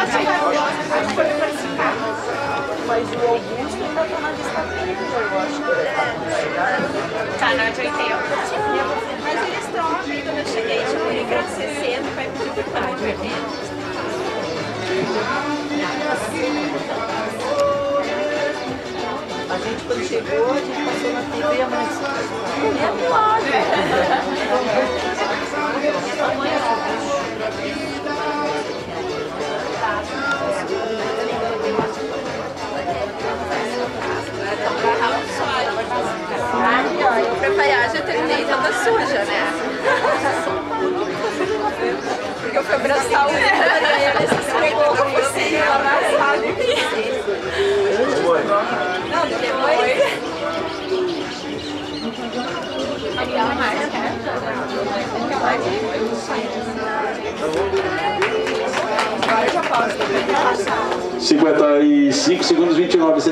Acho que foi participar. Mas o Augusto ainda tá na lista dele, eu acho. Tá na de 80. Mas eles estão aqui, quando eu cheguei, tipo, ele era 60, vai pedir por mais de 80. A gente, quando chegou, a gente passou na TV e a mãe disse, é milagre. Eu preparei, já terminei toda suja, né? Porque eu fui abraçar o Pereira e ele se esfregou com você lá na sala de mim. Não, depois. Aquela marca. 55 segundos, 29 centavos.